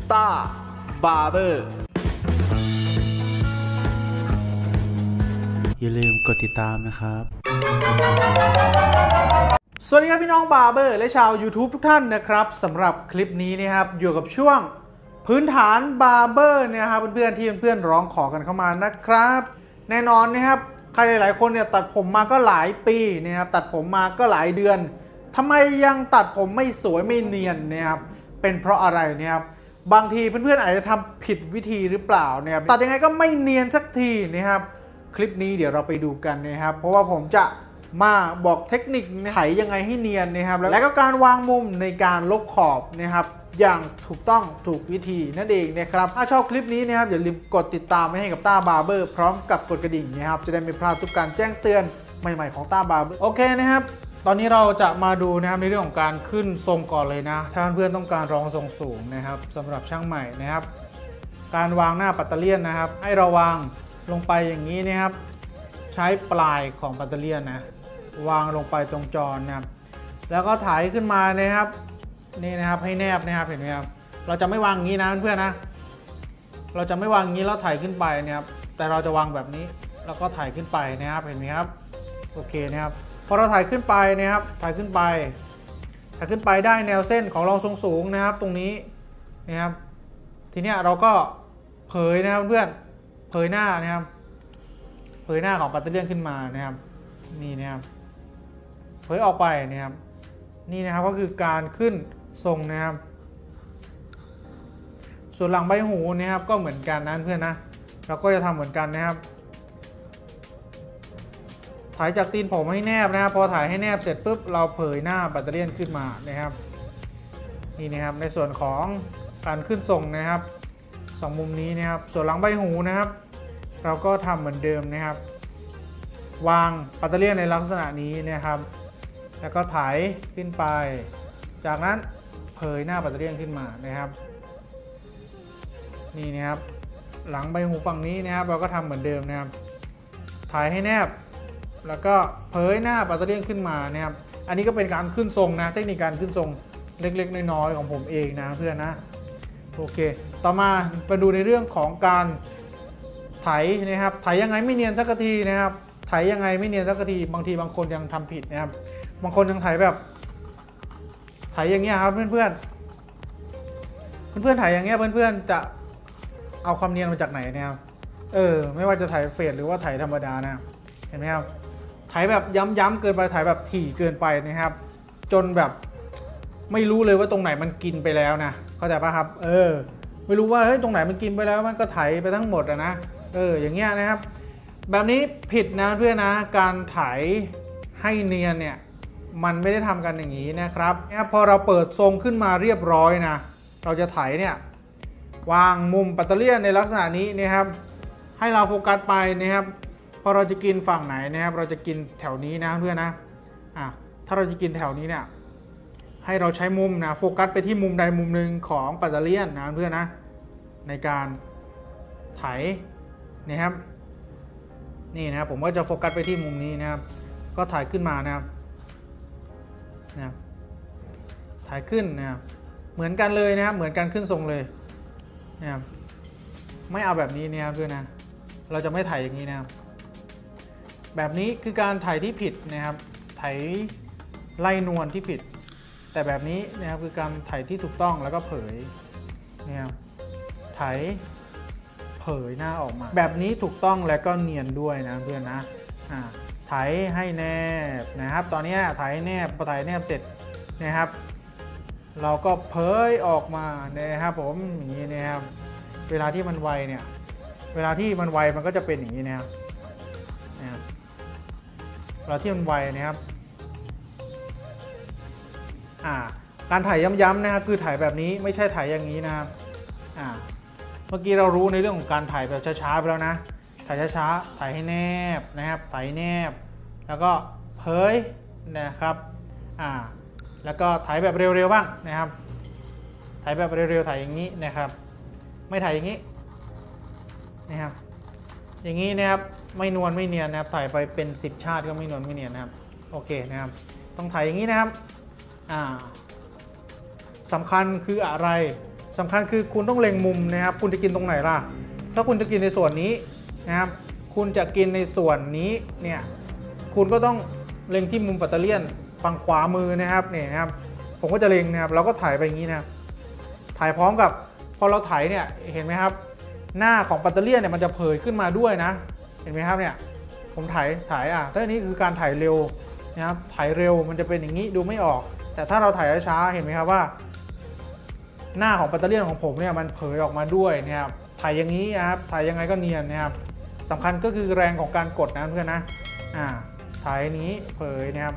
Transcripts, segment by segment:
ต้าบาร์เบอร์อย่าลืมกดติดตามนะครับสวัสดีครับพี่น้องบาร์เบอร์และชาว YouTube ทุกท่านนะครับสำหรับคลิปนี้นะครับอยู่กับช่วงพื้นฐานบาร์เบอร์นะครับเพื่อนๆที่เพื่อนๆร้องขอกันเข้ามานะครับแน่นอนนะครับใครหลายๆคนเนี่ยตัดผมมาก็หลายปีนะครับตัดผมมาก็หลายเดือนทำไมยังตัดผมไม่สวยไม่เนียนนะครับเป็นเพราะอะไรนะครับบางทีเพื่อนๆอาจจะทำผิดวิธีหรือเปล่านะครับตัดยังไงก็ไม่เนียนสักทีนะครับคลิปนี้เดี๋ยวเราไปดูกันนะครับเพราะว่าผมจะมาบอกเทคนิคไถยังไงให้เนียนนะครับและก็การวางมุมในการลบขอบนะครับอย่างถูกต้องถูกวิธีนั่นเองนะครับถ้าชอบคลิปนี้นะครับอย่าลืมกดติดตามไว้ให้กับต้าบาร์เบอร์พร้อมกับกดกระดิ่งนะครับจะได้ไม่พลาดทุกการแจ้งเตือนใหม่ๆของต้าบาร์เบอร์โอเคนะครับตอนนี้เราจะมาดูนะครับในเรื่องของการขึ้นทรงก่อนเลยนะถ้าเพื่อนๆต้องการรองทรงสูงนะครับสำหรับช่างใหม่นะครับการวางหน้าปัตเตอร์เลียนนะครับให้เราวางลงไปอย่างนี้นะครับใช้ปลายของปัตเตอร์เลียนนะวางลงไปตรงจอนะครับแล้วก็ถ่ายขึ้นมานะครับนี่นะครับให้แนบนะครับเห็นไหมครับเราจะไม่วางอย่างนี้นะเพื่อนๆนะเราจะไม่วางอย่างนี้แล้วถ่ายขึ้นไปนะครับแต่เราจะวางแบบนี้แล้วก็ถ่ายขึ้นไปนะครับเห็นไหมครับโอเคนะครับพอเราถ่ายขึ้นไปนะครับถ่ายขึ้นไปได้แนวเส้นของรองทรงสูงนะครับตรงนี้นะครับทีนี้เราก็เผยนะครับเพื่อนเผยหน้านะครับเผยหน้าของปัตเตอร์เลียนขึ้นมานะครับนี่นะครับเผยออกไปนะครับนี่นะครับก็คือการขึ้นทรงนะครับส่วนหลังใบหูนะครับก็เหมือนกันนะเพื่อนนะเราก็จะทำเหมือนกันนะครับถ่ายจากตีนผมให้แนบนะครับพอถ่ายให้แนบเสร็จปุ๊บเราเผยหน้าปัตเตอร์เลียนขึ้นมานะครับนี่นะครับในส่วนของการขึ้นทรงนะครับสองมุมนี้นะครับส่วนหลังใบหูนะครับเราก็ทำเหมือนเดิมนะครับวางปัตเตอร์เลียนในลักษณะนี้นะครับแล้วก็ถ่ายขึ้นไปจากนั้นเผยหน้าปัตเตอร์เลียนขึ้นมานะครับนี่นะครับหลังใบหูฝั่งนี้นะครับเราก็ทำเหมือนเดิมนะครับถ่ายให้แนบแล้วก็เผยหน้าปัตเตอร์เลียนขึ้นมานะครับอันนี้ก็เป็นการขึ้นทรงนะเทคนิคการขึ้นทรงเล็กๆน้อยๆของผมเองนะเพื่อนนะโอเคต่อมาดูในเรื่องของการไถนะครับไถยังไงไม่เนียนสักทีนะครับไถยังไงไม่เนียนสักทีบางทีบางคนยังทำผิดนะครับบางคนยังไถแบบไถอย่างเงี้ยครับเพื่อนไถอย่างเงี้ยเพื่อนๆจะเอาความเนียนมาจากไหนเนี่ยไม่ว่าจะไถเฟดหรือว่าไถธรรมดานะเห็นไหมครับไถแบบย้ำๆเกินไปไถแบบถี่เกินไปนะครับจนแบบไม่รู้เลยว่าตรงไหนมันกินไปแล้วนะเข้าใจป่ะครับไม่รู้ว่าเฮ้ยตรงไหนมันกินไปแล้วมันก็ไถไปทั้งหมดนะอย่างเงี้ยนะครับแบบนี้ผิดนะเพื่อนนะการไถให้เนียนเนี่ยมันไม่ได้ทำกันอย่างนี้นะครับพอเราเปิดทรงขึ้นมาเรียบร้อยนะเราจะไถเนี่ยวางมุมปัตเตอร์เลียนในลักษณะนี้นะครับให้เราโฟกัสไปนะครับพอเราจะกินฝั่งไหนนะครับเราจะกินแถวนี้นะเพื่อนนะถ้าเราจะกินแถวนี้เนี่ยให้เราใช้มุมนะโฟกัสไปที่มุมใดมุมหนึ่งของปัตเตอร์เลียนนะเพื่อนนะในการไถนะครับนี่นะครับผมก็จะโฟกัสไปที่มุมนี้นะครับก็ถ่ายขึ้นมานะครับถ่ายขึ้นนะครับเหมือนกันเลยนะครับเหมือนกันขึ้นทรงเลยนะครับไม่เอาแบบนี้นะครับเพื่อนนะเราจะไม่ถ่ายอย่างนี้นะครับแบบนี้คือการถ่ายที่ผิดนะครับถ่ายไล่นวลที่ผิดแต่แบบนี้นะครับคือการถ่ายที่ถูกต้องแล้วก็เผยนะครับถ่ายเผยหน้าออกมาแบบนี้ถูกต้องและก็เนียนด้วยนะเพื่อนนะถ่ายให้แนบนะครับตอนนี้ถ่ายให้แนบพอถ่ายแนบเสร็จนะครับเราก็เผยออกมานะครับผมอย่างนี้นะครับเวลาที่มันไวเนี่ยเวลาที่มันไวมันก็จะเป็นอย่างนี้นะครับเวลาที่มันไวนะครับการถ่ายย้ำๆนะครับคือถ่ายแบบนี้ไม่ใช่ถ่ายอย่างนี้นะครับเมื่อกี้เรารู้ในเรื่องของการถ่ายแบบช้าๆไปแล้วนะถ่ายช้าๆถ่ายให้แนบนะครับถ่ายแนบแล้วก็เผยนะครับแล้วก็ถ่ายแบบเร็วๆบ้างนะครับถ่ายแบบเร็วๆถ่ายอย่างนี้นะครับไม่ถ่ายอย่างนี้นะครับอย่างนี้นะครับไม่นวลไม่เนียนนะครับถ่ายไปเป็น10ชาติก็ไม่นวลไม่เนียนนะครับโอเคนะครับต้องถ่ายอย่างนี้นะครับสำคัญคืออะไรสำคัญคือคุณต้องเล็งมุมนะครับคุณจะกินตรงไหนล่ะถ้าคุณจะกินในส่วนนี้นะครับคุณจะกินในส่วนนี้เนี่ยคุณก็ต้องเล็งที่มุมปัตเตอร์เลียนฝั่งขวามือนะครับเนี่ยนะครับผมก็จะเล็งนะครับเราก็ถ่ายไปอย่างนี้นะครับถ่ายพร้อมกับพอเราถ่ายเนี่ยเห็นไหมครับหน้าของปัตเตอร์เลียนเนี่ยมันจะเผยขึ้นมาด้วยนะเห็นไหมครับเนี่ยผมถ่ายถ้าอันนี้คือการถ่ายเร็วนะครับถ่ายเร็วมันจะเป็นอย่างนี้ดูไม่ออกแต่ถ้าเราถ่ายช้าเห็นไหมครับว่าหน้าของปัตเตอร์เลียนของผมเนี่ยมันเผยออกมาด้วยนะครับถ่ายอย่างนี้นะครับถ่ายยังไงก็เนียนนะครับสำคัญก็คือแรงของการกดนะเพื่อนนะถ่ายนี้เผยนะครับ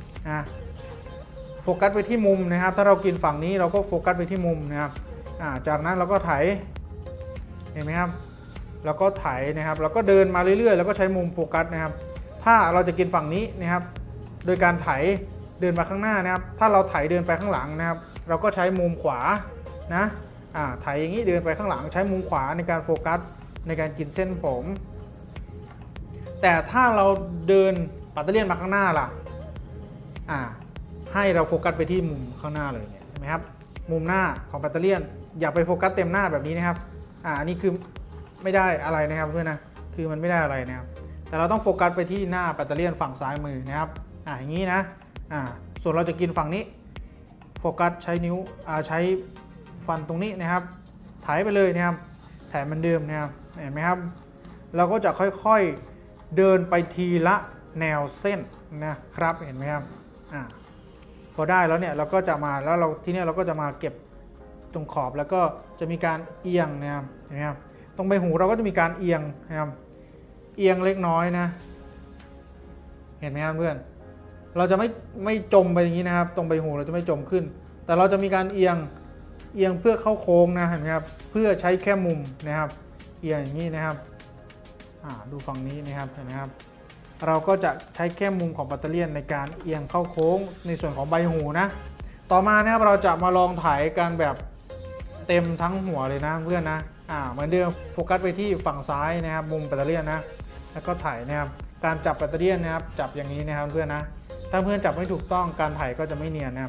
โฟกัสไปที่มุมนะครับถ้าเรากินฝั่งนี้เราก็โฟกัสไปที่มุมนะครับจากนั้นเราก็ถ่ายเห็นไหมครับแล้วก็ถ่ายนะครับแล้วก็เดินมาเรื่อยๆแล้วก็ใช้มุมโฟกัสนะครับถ้าเราจะกินฝั่งนี้นะครับโดยการถ่ายเดินมาข้างหน้านะครับถ้าเราถ่ายเดินไปข้างหลังนะครับเราก็ใช้มุมขวานะถ่ายอย่างนี้เดินไปข้างหลังใช้มุมขวาในการโฟกัสในการกินเส้นผมแต่ถ้าเราเดินปัตเตอร์เลียนมาข้างหน้าล่ะให้เราโฟกัสไปที่มุมข้างหน้าเลยเนี่ยเห็นไหมครับมุมหน้าของปัตเตอร์เลียนอย่าไปโฟกัสเต็มหน้าแบบนี้นะครับอันนี้คือไม่ได้อะไรนะครับเพื่อนนะคือมันไม่ได้อะไรนะครับแต่เราต้องโฟกัสไปที่หน้าปัตเตอร์เลียนฝั่งซ้ายมือนะครับอย่างนี้นะส่วนเราจะกินฝั่งนี้โฟกัสใช้นิ้วใช้ฟันตรงนี้นะครับถ่ายไปเลยนะครับแถมมันเดิมนะครับเห็นไหมครับเราก็จะค่อยๆเดินไปทีละแนวเส้นนะครับเห็นไหมครับพอได้แล้วเนี่ยเราก็จะมาแล้วทีนี้เราก็จะมาเก็บตรงขอบแล้วก็จะมีการเอียงนะครับเห็นไหมครับตรงใบหูเราก็จะมีการเอียงนะครับเอียงเล็กน้อยนะเห็นไหมครับเพื่อนเราจะไม่จมไปอย่างนี้นะครับตรงใบหูเราจะไม่จมขึ้นแต่เราจะมีการเอียงเพื่อเข้าโค้งนะเห็นไหมครับเพื่อใช้แค่มุมนะครับเอียงอย่างนี้นะครับดูฝั่งนี้นะครับเห็นไหมครับเราก็จะใช้แค่มุมของปัตเตอร์เลียนในการเอียงเข้าโค้งในส่วนของใบหูนะต่อมานะครับเราจะมาลองถ่ายกันแบบเต็มทั้งหัวเลยนะเพื่อนนะเหมือนเดิมโฟกัสไปที่ฝั่งซ้ายนะครับมุมปัตเตอร์เลียนนะแล้วก็ถ่ายนะครับการจับปัตเตอร์เลียนนะครับจับอย่างนี้นะครับเพื่อนนะถ้าเพื่อนจับไม่ถูกต้องการถ่ายก็จะไม่เนียนนะครับ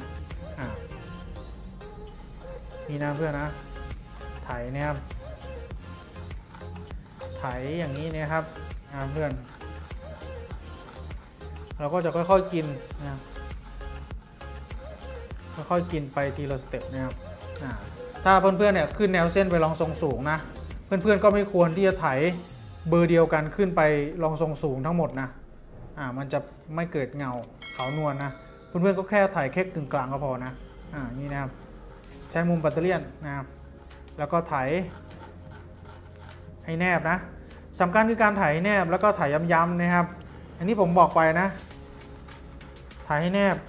นี่นะเพื่อนนะถ่ายนะครับถ่ายอย่างนี้นะครับเพื่อนเราก็จะค่อยๆกินนะครับค่อยๆกินไปทีละสเต็ปนะครับถ้าเพื่อนๆเนี่ยขึ้นแนวเส้นไปรองทรงสูงนะเพื่อนๆก็ไม่ควรที่จะถ่ายเบอร์เดียวกันขึ้นไปรองทรงสูงทั้งหมดนะมันจะไม่เกิดเงาขาวนวลนะเพื่อนๆก็แค่ถ่ายแค่กึ่งกลางก็พอนะนี่นะครับใช้มุมปัตเตอร์เลียนนะครับแล้วก็ถ่ายให้แนบนะสำคัญคือการถ่ายให้แนบแล้วก็ถ่ายย้ำๆนะครับอันนี้ผมบอกไปนะถ่ายให้แนบ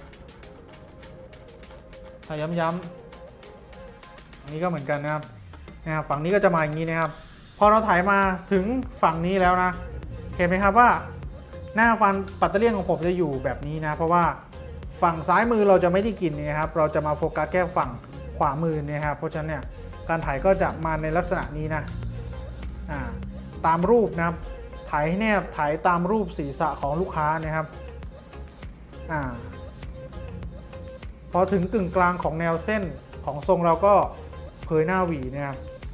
ถ่ายย้ำๆอันนี้ก็เหมือนกันนะครับฝั่งนี้ก็จะมาอย่างนี้นะครับพอเราถ่ายมาถึงฝั่งนี้แล้วนะเห็นไหมครับว่าหน้าฟันปัตเตอร์เลียนของผมจะอยู่แบบนี้นะเพราะว่าฝั่งซ้ายมือเราจะไม่ได้กินนะครับเราจะมาโฟกัสแค่ฝั่งขวามือนะครับเพราะฉะนั้นเนี่ยการถ่ายก็จะมาในลักษณะนี้นะตามรูปนะครับถ่ายให้แนบถ่ายตามรูปศีรษะของลูกค้านะครับพอถึงกึ่งกลางของแนวเส้นของทรงเราก็เผยหน้าหวีนะครับ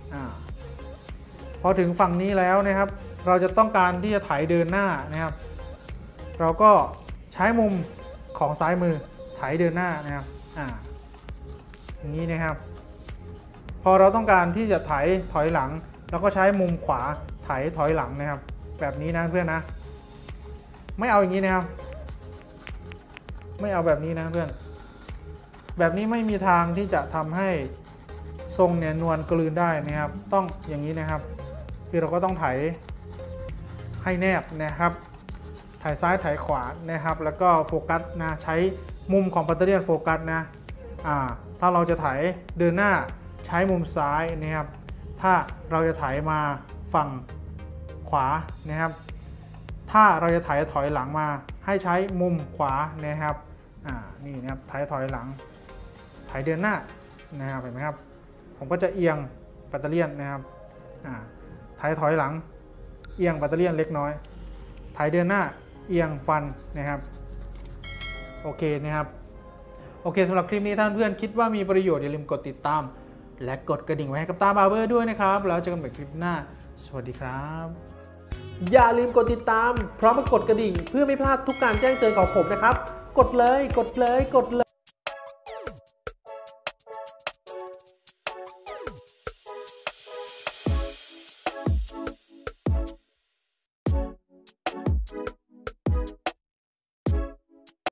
พอถึงฝั่งนี้แล้วนะครับเราจะต้องการที่จะถ่ายเดินหน้านะครับเราก็ใช้มุมของซ้ายมือถ่ายเดินหน้านะครับอย่างนี้นะครับพอเราต้องการที่จะถ่ายถอยหลังเราก็ใช้มุมขวาถ่ายถอยหลังนะครับแบบนี้นะเพื่อนนะไม่เอาอย่างนี้นะครับไม่เอาแบบนี้นะเพื่อนแบบนี้ไม่มีทางที่จะทำให้ทรงเนี่ยนวลกลืนได้นะครับต้องอย่างนี้นะครับคือเราก็ต้องถ่ายให้แนบนะครับถ่ายซ้ายถ่ายขวานะครับแล้วก็โฟกัสนะใช้มุมของปัตเตอร์เลียนโฟกัสนะถ้าเราจะถ่ายเดินหน้าใช้มุมซ้ายนะครับถ้าเราจะถ่ายมาฝั่งขวานะครับถ้าเราจะถ่ายถอยหลังมาให้ใช้มุมขวานะครับนี่นะครับถ่ายถอยหลังถ่ายเดินหน้านะครับเห็นไหมครับผมก็จะเอียงปัตเตอร์เลียนนะครับถ่ายถอยหลังเอียงปัตเตอร์เลียนเล็กน้อยถ่ายเดินหน้าเอียงฟันนะครับโอเคนะครับโอเคสำหรับคลิปนี้ท่านเพื่อนคิดว่ามีประโยชน์อย่าลืมกดติดตามและกดกระดิ่งไว้ให้กับตาบาร์เบอร์ด้วยนะครับแล้วเจอกันใหม่คลิปหน้าสวัสดีครับอย่าลืมกดติดตามพร้อมกับกดกระดิ่งเพื่อไม่พลาดทุกการแจ้งเตือนของผมนะครับกดเลย